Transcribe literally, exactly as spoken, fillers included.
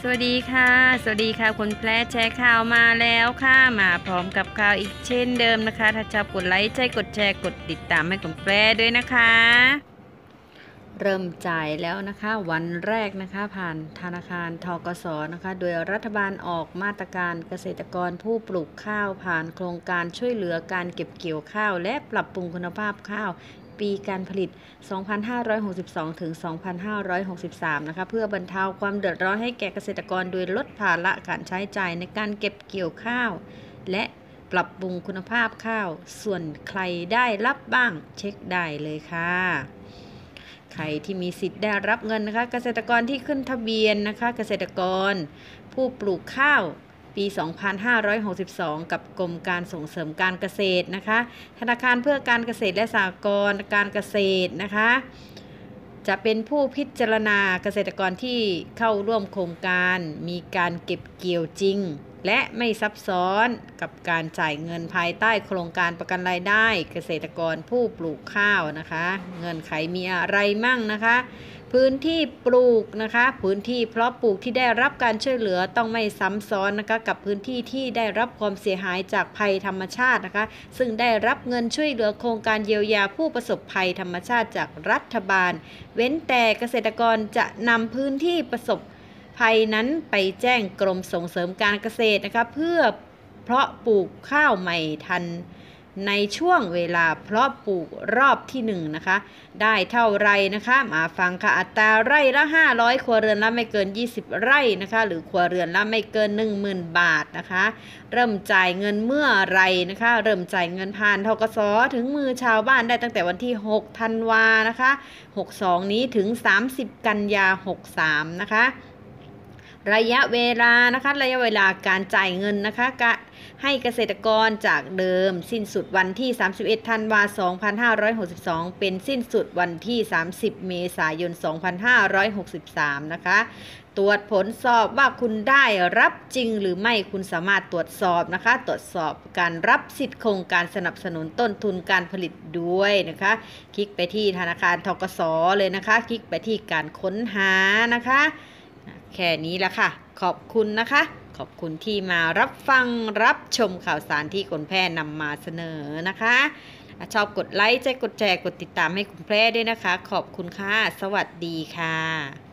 สวัสดีค่ะสวัสดีค่ะคนแพร่แชร์ข่าวมาแล้วค่ะมาพร้อมกับข่าวอีกเช่นเดิมนะคะถ้าชอบกดไลค์ใช่กดแชร์กดติดตามให้คนแพร่ด้วยนะคะเริ่มจ่ายแล้วนะคะวันแรกนะคะผ่านธนาคารธกสนะคะโดยรัฐบาลออกมาตรการเกษตรกรผู้ปลูกข้าวผ่านโครงการช่วยเหลือการเก็บเกี่ยวข้าวและปรับปรุงคุณภาพข้าวปีการผลิต สองพันห้าร้อยหกสิบสอง ถึง สองพันห้าร้อยหกสิบสาม นะคะเพื่อบรรเทาความเดือดร้อนให้แก่เกษตรกรโดยลดภาระการใช้จ่ายในการเก็บเกี่ยวข้าวและปรับปรุงคุณภาพข้าวส่วนใครได้รับบ้างเช็คได้เลยค่ะใครที่มีสิทธิ์ได้รับเงินนะคะเกษตรกรที่ขึ้นทะเบียนนะคะเกษตรกรผู้ปลูกข้าวปี สองพันห้าร้อยหกสิบสอง กับกรมการส่งเสริมการเกษตรนะคะธนาคารเพื่อการเกษตรและสหกรณ์การเกษตรนะคะจะเป็นผู้พิจารณาเกษตรกรที่เข้าร่วมโครงการมีการเก็บเกี่ยวจริงและไม่ซับซ้อนกับการจ่ายเงินภายใต้โครงการประกันรายได้เกษตรกรผู้ปลูกข้าวนะคะเงื่อนไขมีอะไรมั่งนะคะพื้นที่ปลูกนะคะพื้นที่เพาะปลูกที่ได้รับการช่วยเหลือต้องไม่ซ้ำซ้อนนะคะกับพื้นที่ที่ได้รับความเสียหายจากภัยธรรมชาตินะคะซึ่งได้รับเงินช่วยเหลือโครงการเยียวยาผู้ประสบภัยธรรมชาติจากรัฐบาลเว้นแต่เกษตรกรจะนำพื้นที่ประสบภัยนั้นไปแจ้งกรมส่งเสริมการเกษตรนะคะเพื่อเพาะปลูกข้าวใหม่ทันในช่วงเวลาเพาะปลูกรอบที่หนึ่งนะคะได้เท่าไรนะคะมาฟังค่ะอัตราไร่ละห้าร้อยครัวเรือนละไม่เกินยี่สิบไร่นะคะหรือครัวเรือนละไม่เกิน หนึ่งหมื่น บาทนะคะเริ่มจ่ายเงินเมื่อไรนะคะเริ่มจ่ายเงินผ่านธกสถึงมือชาวบ้านได้ตั้งแต่วันที่หกธันวานะคะหกสิบสองนี้ถึงสามสิบกันยาหกสิบสามนะคะระยะเวลานะคะระยะเวลาการจ่ายเงินนะคะให้เกษตรกรจากเดิมสิ้นสุดวันที่สามสิบเอ็ดธันวาคมสองพันห้าร้อยหกสิบสองเป็นสิ้นสุดวันที่สามสิบเมษายนสองพันห้าร้อยหกสิบสามนะคะตรวจผลสอบว่าคุณได้รับจริงหรือไม่คุณสามารถตรวจสอบนะคะตรวจสอบการรับสิทธิ์โครงการสนับสนุนต้นทุนการผลิตด้วยนะคะคลิกไปที่ธนาคารธกสเลยนะคะคลิกไปที่การค้นหานะคะแค่นี้ละค่ะขอบคุณนะคะขอบคุณที่มารับฟังรับชมข่าวสารที่คนแพร่นำมาเสนอนะคะชอบกดไลค์ใจกดแชร์กดติดตามให้คุณแพร่ด้วยนะคะขอบคุณค่ะสวัสดีค่ะ